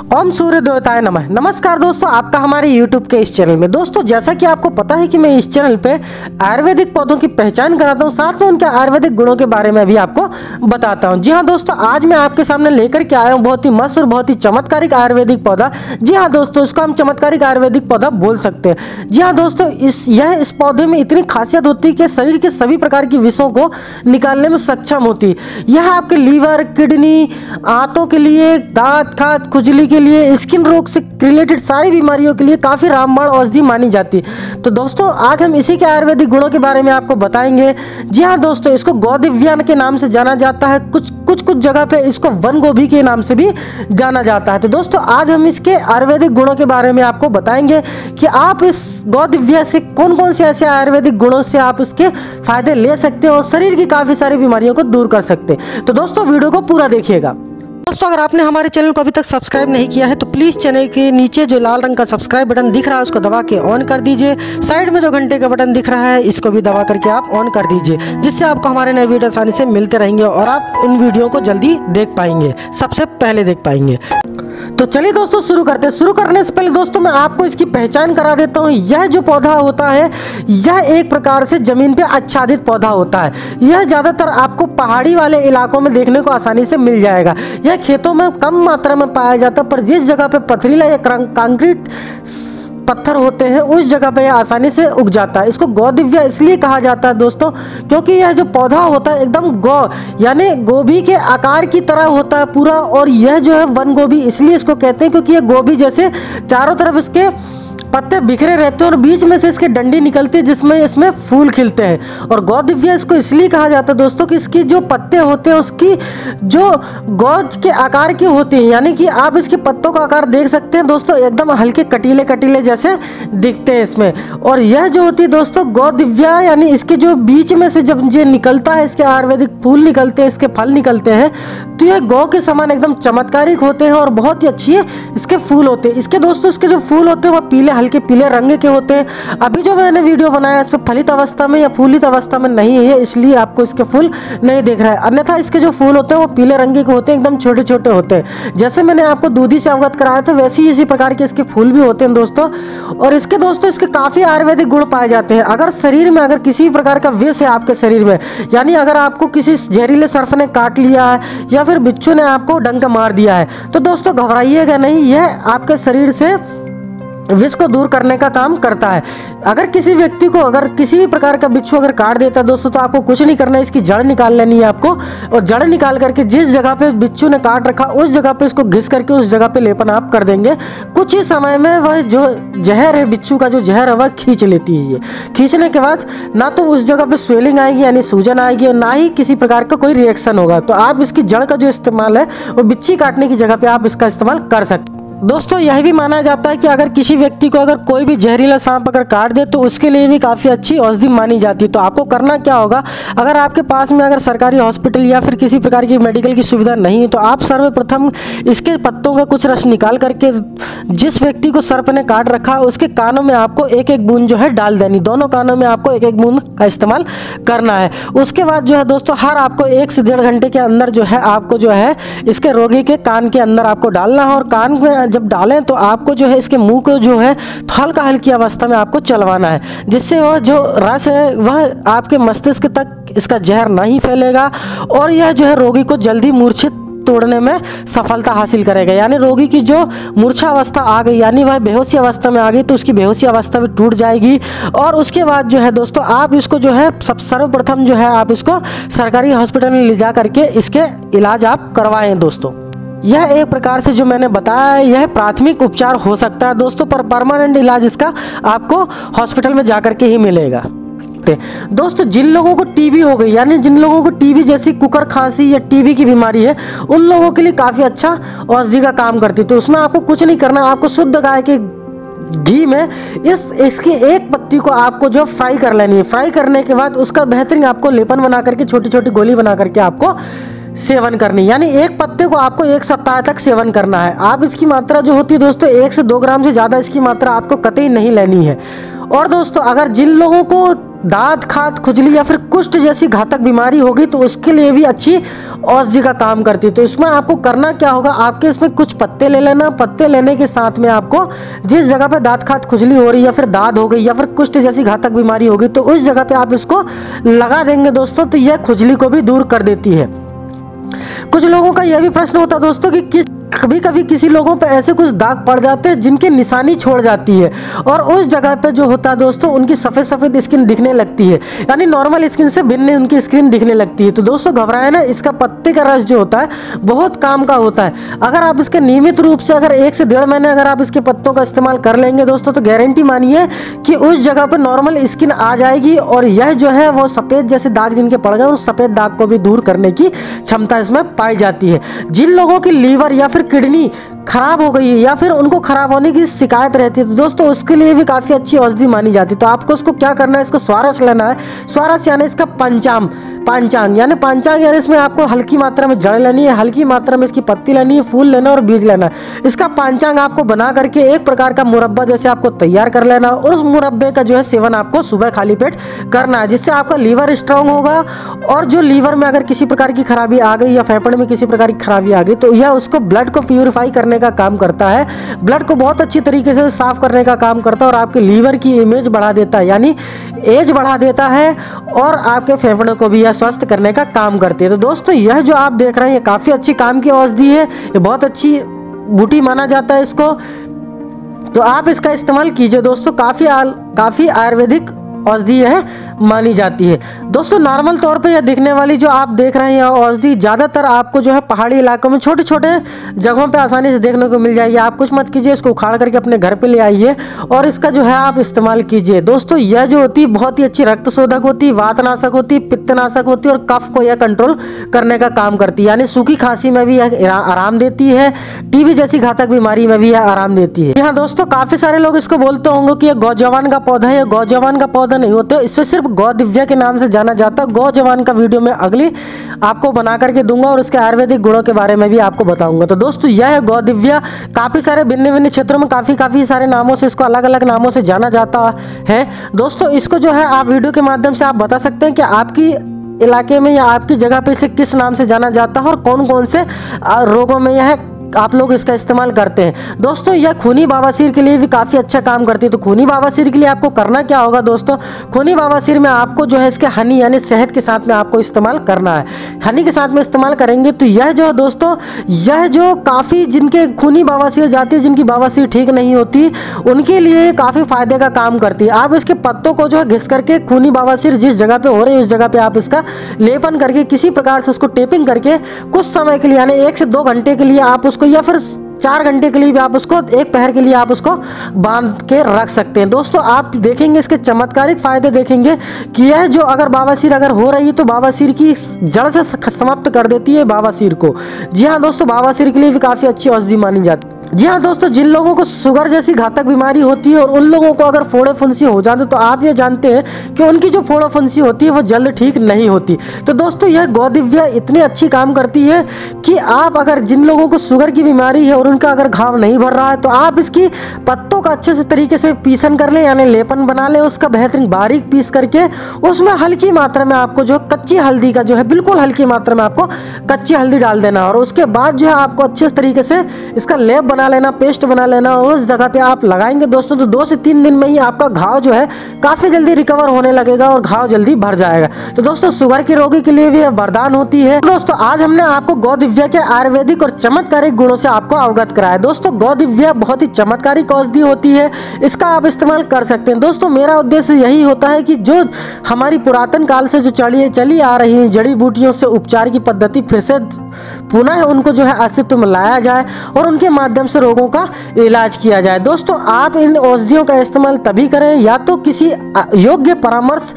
ओम सूर्य देवताय नमः। नमस्कार दोस्तों, आपका हमारे YouTube के इस चैनल में। दोस्तों, जैसा कि आपको पता है कि मैं इस चैनल पे आयुर्वेदिक पौधों की पहचान कराता हूँ, साथ में उनके आयुर्वेदिक गुणों के बारे में भी आपको बताता हूँ। जी हाँ दोस्तों, आज मैं आपके सामने लेकर के आया हूँ बहुत ही मस्त और बहुत ही चमत्कारिक आयुर्वेदिक पौधा। जी हाँ दोस्तों, इसको हम चमत्कारिक आयुर्वेदिक पौधा बोल सकते हैं। जी हाँ दोस्तों, इस पौधे में इतनी खासियत होती है कि शरीर के सभी प्रकार की विषों को निकालने में सक्षम होती है। यह आपके लीवर, किडनी, आंतों के लिए, दांत खात, खुजली के लिए, स्किन रोग से रिलेटेड सारी बीमारियों के लिए काफी रामबाण औषधि मानी जाती है। तो दोस्तों, आज हम इसी के आयुर्वेदिक गुणों के बारे में आपको बताएंगे। जी हाँ दोस्तों, इसको गौदिव्यान के नाम से जाना जाता है। कुछ जगह पे इसको वन गोभी के नाम से भी जाना जाता है। तो दोस्तों, आज हम इसके आयुर्वेदिक गुणों के बारे में आपको बताएंगे कि आप इस गौदिव्या से कौन कौन से ऐसे आयुर्वेदिक गुणों से आप इसके फायदे ले सकते हो और शरीर की काफी सारी बीमारियों को दूर कर सकते हैं। तो दोस्तों, वीडियो को पूरा देखिएगा। दोस्तों, अगर आपने हमारे चैनल को अभी तक सब्सक्राइब नहीं किया है तो प्लीज़ चैनल के नीचे जो लाल रंग का सब्सक्राइब बटन दिख रहा है उसको दबा के ऑन कर दीजिए। साइड में जो घंटे का बटन दिख रहा है इसको भी दबा करके आप ऑन कर दीजिए, जिससे आपको हमारे नए वीडियो आसानी से मिलते रहेंगे और आप इन वीडियो को जल्दी देख पाएंगे, सबसे पहले देख पाएंगे। तो चलिए दोस्तों, शुरू करते हैं। शुरू करने से पहले दोस्तों मैं आपको इसकी पहचान करा देता हूँ। यह जो पौधा होता है यह एक प्रकार से जमीन पे आच्छादित पौधा होता है। यह ज़्यादातर आपको पहाड़ी वाले इलाकों में देखने को आसानी से मिल जाएगा। यह खेतों में कम मात्रा में पाया जाता है, पर जिस जगह पे पथरीला या कंक्रीट पत्थर होते हैं उस जगह पे यह आसानी से उग जाता है। इसको गौदिव्या इसलिए कहा जाता है दोस्तों, क्योंकि यह जो पौधा होता है एकदम यानी गोभी के आकार की तरह होता है पूरा। और यह जो है वन गोभी इसलिए इसको कहते हैं क्योंकि यह गोभी जैसे चारों तरफ इसके पत्ते बिखरे रहते हैं और बीच में से इसके डंडी निकलती है जिसमें इसमें फूल खिलते हैं। और गौदिव्या इसको इसलिए कहा जाता है दोस्तों कि इसकी जो पत्ते होते हैं उसकी जो गौज के आकार की होती है, यानी कि आप इसके पत्तों का आकार देख सकते हैं दोस्तों, एकदम हल्के कटीले कटीले जैसे दिखते हैं इसमें। और यह जो होती है दोस्तों गौदिव्या, यानी इसके जो बीच में से जब ये निकलता है, इसके आयुर्वेदिक फूल निकलते हैं, इसके फल निकलते हैं, तो यह गौ के समान एकदम चमत्कारिक होते हैं और बहुत ही अच्छी इसके फूल होते हैं। इसके दोस्तों इसके जो फूल होते हैं वह पीले, हल्के पीले रंग के होते हैं। अभी जो मैंने वीडियो बनाया इस पर फलित अवस्था में या फूलित अवस्था में नहीं है, इसलिए आपको इसके फूल नहीं दिख रहा है। अन्यथा इसके जो फूल होते हैं वो पीले रंग के होते हैं, एकदम छोटे छोटे होते हैं। जैसे मैंने आपको दूधी से अवगत कराया था वैसे ही इसी प्रकार के इसके फूल भी होते हैं दोस्तों। और इसके दोस्तों इसके काफी आयुर्वेदिक गुण पाए जाते हैं। अगर शरीर में अगर किसी प्रकार का विष है आपके शरीर में, यानी अगर आपको किसी जहरीले सर्प ने काट लिया है या फिर बिच्छू ने आपको डंक मार दिया है, तो दोस्तों घबराइएगा नहीं, यह आपके शरीर से विष को दूर करने का काम करता है। अगर किसी व्यक्ति को अगर किसी भी प्रकार का बिच्छू अगर काट देता है दोस्तों, तो आपको कुछ नहीं करना है, इसकी जड़ निकाल लेनी है आपको। और जड़ निकाल करके जिस जगह पे बिच्छू ने काट रखा उस जगह पे इसको घिस करके उस जगह पे लेपन आप कर देंगे। कुछ ही समय में वह जो जहर है, बिच्छू का जो जहर है वह खींच लेती है। ये खींचने के बाद ना तो उस जगह पे स्वेलिंग आएगी यानी सूजन आएगी और ना ही किसी प्रकार का कोई रिएक्शन होगा। तो आप इसकी जड़ का जो इस्तेमाल है वो बिच्छी काटने की जगह पे आप इसका इस्तेमाल कर सकते हैं। दोस्तों, यह भी माना जाता है कि अगर किसी व्यक्ति को अगर कोई भी जहरीला सांप अगर काट दे तो उसके लिए भी काफ़ी अच्छी औषधि मानी जाती है। तो आपको करना क्या होगा, अगर आपके पास में अगर सरकारी हॉस्पिटल या फिर किसी प्रकार की मेडिकल की सुविधा नहीं है तो आप सर्वप्रथम इसके पत्तों का कुछ रस निकाल करके जिस व्यक्ति को सर्प ने काट रखा है उसके कानों में आपको एक एक बूंद जो है डाल देनी। दोनों कानों में आपको एक एक बूंद का इस्तेमाल करना है। उसके बाद जो है दोस्तों हर आपको 1 से 1.5 घंटे के अंदर जो है आपको जो है इसके रोगी के कान के अंदर आपको डालना है। और कान में जब डालें तो आपको जो है इसके मुंह को जो है हल्का हल्की अवस्था में आपको चलवाना है, जिससे वह जो रस है वह आपके मस्तिष्क तक इसका जहर नहीं फैलेगा और यह जो है रोगी को जल्दी मूर्छित तोड़ने में सफलता हासिल करेगा। यानी रोगी की जो मूर्छा अवस्था आ गई यानी वह बेहोशी अवस्था में आ गई तो उसकी बेहोशी अवस्था भी टूट जाएगी। और उसके बाद जो है दोस्तों आप इसको जो है सर्वप्रथम जो है आप इसको सरकारी हॉस्पिटल में ले जा करके इसके इलाज आप करवाएं दोस्तों। यह एक प्रकार से जो मैंने बताया है यह प्राथमिक उपचार हो सकता है दोस्तों, पर परमानेंट इलाज इसका आपको हॉस्पिटल में जाकर के ही मिलेगा। दोस्तों, जिन लोगों को टीबी हो गई यानी जिन लोगों को टीबी जैसी कुकर खांसी या टीबी की बीमारी है उन लोगों के लिए काफ़ी अच्छा औषधि का काम करती है। तो उसमें आपको कुछ नहीं करना, आपको शुद्ध गाय के घी में इसकी एक पत्ती को आपको जो फ्राई कर लेनी है। फ्राई करने के बाद उसका बेहतरीन आपको लेपन बना करके छोटी छोटी गोली बना करके आपको सेवन करनी, यानी एक पत्ते को आपको 1 सप्ताह तक सेवन करना है। आप इसकी मात्रा जो होती है दोस्तों 1 से 2 ग्राम से ज़्यादा इसकी मात्रा आपको कतई नहीं लेनी है। और दोस्तों अगर जिन लोगों को दांत खाद खुजली या फिर कुष्ठ जैसी घातक बीमारी होगी तो उसके लिए भी अच्छी औषधि का काम करती है। तो इसमें आपको करना क्या होगा, आपके इसमें कुछ पत्ते ले लेना। पत्ते लेने के साथ में आपको जिस जगह पे दांत खाद खुजली हो रही है या फिर दाद हो गई या फिर कुष्ठ जैसी घातक बीमारी होगी तो उस जगह पे आप इसको लगा देंगे दोस्तों, तो यह खुजली को भी दूर कर देती है। कुछ लोगों का यह भी प्रश्न होता है दोस्तों कि कभी कभी किसी लोगों पे ऐसे कुछ दाग पड़ जाते हैं जिनके निशानी छोड़ जाती है और उस जगह पे जो होता है दोस्तों उनकी सफ़ेद सफ़ेद स्किन दिखने लगती है, यानी नॉर्मल स्किन से भिन्न उनकी स्किन दिखने लगती है। तो दोस्तों घबराए ना, इसका पत्ते का रस जो होता है बहुत काम का होता है। अगर आप इसके नियमित रूप से अगर 1 से 1.5 महीने अगर आप इसके पत्तों का इस्तेमाल कर लेंगे दोस्तों तो गारंटी मानिए कि उस जगह पर नॉर्मल स्किन आ जाएगी और यह जो है वो सफ़ेद जैसे दाग जिनके पड़ गए उस सफ़ेद दाग को भी दूर करने की क्षमता इसमें पाई जाती है। जिन लोगों की लीवर या फिर किडनी खराब हो गई है या फिर उनको खराब होने की शिकायत रहती है तो दोस्तों उसके लिए भी काफ़ी अच्छी औषधि मानी जाती है। तो आपको उसको क्या करना है, इसको स्वारस लेना है। स्वारस यानी इसका पांचांग यानी इसमें आपको हल्की मात्रा में जड़ लेनी है, हल्की मात्रा में इसकी पत्ती लेनी है, फूल लेना और बीज लेना है। इसका पांचांग आपको बना करके एक प्रकार का मुरब्बा जैसे आपको तैयार कर लेना और उस मुरब्बे का जो है सेवन आपको सुबह खाली पेट करना है, जिससे आपका लीवर स्ट्रांग होगा। और जो लीवर में अगर किसी प्रकार की खराबी आ गई या फेफड़े में किसी प्रकार की खराबी आ गई तो यह उसको ब्लड को प्यूरिफाई करने का काम करता है, ब्लड को बहुत अच्छी तरीके से साफ करने का काम करता है और आपके लीवर की इमेज बढ़ा देता है, यानी एज बढ़ा देता है और आपके फेफड़े को भी यह स्वस्थ करने का काम करती है। तो दोस्तों यह जो आप देख रहे हैं ये काफ़ी अच्छी काम की औषधि है, ये बहुत अच्छी बूटी माना जाता है इसको। तो आप इसका इस्तेमाल कीजिए दोस्तों, काफ़ी आयुर्वेदिक औषधि है मानी जाती है। दोस्तों नॉर्मल तौर पे यह दिखने वाली जो आप देख रहे हैं यह औषधि ज़्यादातर आपको जो है पहाड़ी इलाकों में छोटे छोटे जगहों पे आसानी से देखने को मिल जाएगी। आप कुछ मत कीजिए, इसको उखाड़ करके अपने घर पे ले आइए और इसका जो है आप इस्तेमाल कीजिए। दोस्तों यह जो होती है बहुत ही अच्छी रक्त शोधक होती है, वातनाशक होती है, पित्तनाशक होती है और कफ को यह कंट्रोल करने का काम करती है, यानी सूखी खांसी में भी यह आराम देती है, टीबी जैसी घातक बीमारी में भी यह आराम देती है। यहाँ दोस्तों काफ़ी सारे लोग इसको बोलते होंगे कि यह गौजवान का पौधा है, यह गौजवान का पौधा नहीं होता, इससे सिर्फ गौ दिव्या के नाम से जाना जाता है। गौ जवान का वीडियो मैं अगली आपको बना करके दूंगा और उसके आयुर्वेदिक गुणों के बारे में भी आपको बताऊंगा। तो दोस्तों यह है गौ दिव्या, काफ़ी सारे भिन्न भिन्न क्षेत्रों में काफ़ी सारे नामों से इसको अलग अलग नामों से जाना जाता है। दोस्तों इसको जो है आप वीडियो के माध्यम से आप बता सकते हैं कि आपकी इलाके में या आपकी जगह पे इसे किस नाम से जाना जाता है और कौन कौन से रोगों में यह आप लोग इसका इस्तेमाल करते हैं। दोस्तों यह खूनी बवासीर के लिए भी काफ़ी अच्छा काम करती है। तो खूनी बवासीर के लिए आपको करना क्या होगा दोस्तों, खूनी बवासीर में आपको जो है इसके हनी यानी शहद के साथ में आपको इस्तेमाल करना है। हनी के साथ में इस्तेमाल करेंगे तो यह जो है दोस्तों यह जो काफ़ी जिनके खूनी बवासीर जाती है, जिनकी बवासीर ठीक नहीं होती उनके लिए काफ़ी फायदे का काम करती है। आप इसके पत्तों को जो है घिस करके खूनी बवासीर जिस जगह पे हो रही है उस जगह पे आप इसका लेपन करके किसी प्रकार से उसको टेपिंग करके कुछ समय के लिए यानी 1 से 2 घंटे के लिए आप उसको या फिर 4 घंटे के लिए भी आप उसको एक पहर के लिए आप उसको बांध के रख सकते हैं। दोस्तों आप देखेंगे इसके चमत्कारिक फायदे देखेंगे कि यह जो अगर बवासीर अगर हो रही है तो बवासीर की जड़ से समाप्त कर देती है बवासीर को। जी हाँ दोस्तों बवासीर के लिए भी काफ़ी अच्छी औषधि मानी जाती है। जी हाँ दोस्तों जिन लोगों को शुगर जैसी घातक बीमारी होती है और उन लोगों को अगर फोड़े फुंसी हो जाते तो आप ये जानते हैं कि उनकी जो फोड़े फुंसी होती है वो जल्द ठीक नहीं होती। तो दोस्तों यह गौ दिव्या इतनी अच्छी काम करती है कि आप अगर जिन लोगों को शुगर की बीमारी है और उनका अगर घाव नहीं भर रहा है तो आप इसकी पत्तों का अच्छे से तरीके से पीसन कर लें यानी लेपन बना लें, उसका बेहतरीन बारीक पीस करके उसमें हल्की मात्रा में आपको जो कच्ची हल्दी का जो है बिल्कुल हल्की मात्रा में आपको कच्ची हल्दी डाल देना और उसके बाद जो है आपको अच्छे तरीके से इसका लेप बना लेना, पेस्ट बना लेना और उस जगह पे आप लगाएंगे दोस्तों तो 2 से 3 दिन में ही आपका घाव जो है काफ़ी जल्दी रिकवर होने लगेगा और घाव जल्दी भर जाएगा। तो दोस्तों शुगर के रोगी के लिए भी वरदान होती है। दोस्तों आज हमने आपको गौ दिव्या के आयुर्वेदिक और चमत्कारिक गुणों से आपको अवगत कराया। दोस्तों गौ दिव्या बहुत ही चमत्कारिक औषधि होती है, इसका आप इस्तेमाल कर सकते हैं। दोस्तों मेरा उद्देश्य यही होता है कि जो हमारी पुरातन काल से जो चली आ रही है जड़ी बूटियों से उपचार की पद्धति फिर से पुनः उनको जो है अस्तित्व में लाया जाए और उनके माध्यम से रोगों का इलाज किया जाए। दोस्तों आप इन औषधियों का इस्तेमाल तभी करें या तो किसी योग्य परामर्श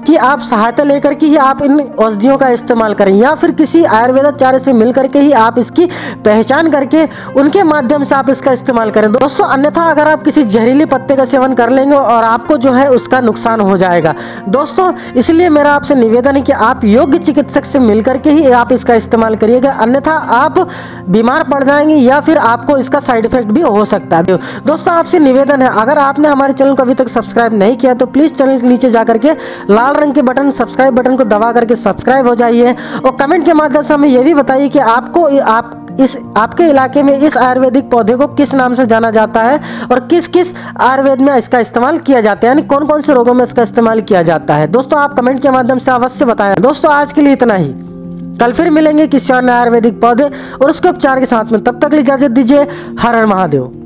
की आप सहायता लेकर के ही आप इन औषधियों का इस्तेमाल करें, या फिर किसी आयुर्वेदाचार्य से मिल करके ही आप इसकी पहचान करके उनके माध्यम से आप इसका इस्तेमाल करें दोस्तों। अन्यथा अगर आप किसी जहरीले पत्ते का सेवन कर लेंगे और आपको जो है उसका नुकसान हो जाएगा दोस्तों। इसलिए मेरा आपसे निवेदन है कि आप योग्य चिकित्सक से मिल करके ही आप इसका इस्तेमाल करिएगा, अन्यथा आप बीमार पड़ जाएंगे या फिर आपको इसका साइड इफेक्ट भी हो सकता है। दोस्तों आपसे निवेदन है, अगर आपने हमारे चैनल को अभी तक सब्सक्राइब नहीं किया तो प्लीज चैनल के नीचे जाकर के लाल रंग के बटन सब्सक्राइब बटन को दबा करके सब्सक्राइब हो जाइए, और कमेंट के माध्यम से हमें यह भी बताइए कि आपके इलाके में इस आयुर्वेदिक पौधे को किस नाम से जाना जाता है और किस किस आयुर्वेद में इसका इस्तेमाल किया जाता है, यानी कौन कौन से रोगों में इसका इस्तेमाल किया जाता है। दोस्तों आप कमेंट के माध्यम से अवश्य बताएं। दोस्तों आज के लिए इतना ही, कल फिर मिलेंगे किसी अन्य आयुर्वेदिक पौधे और उसके उपचार के साथ में, तब तक इजाजत दीजिए। हर हर महादेव।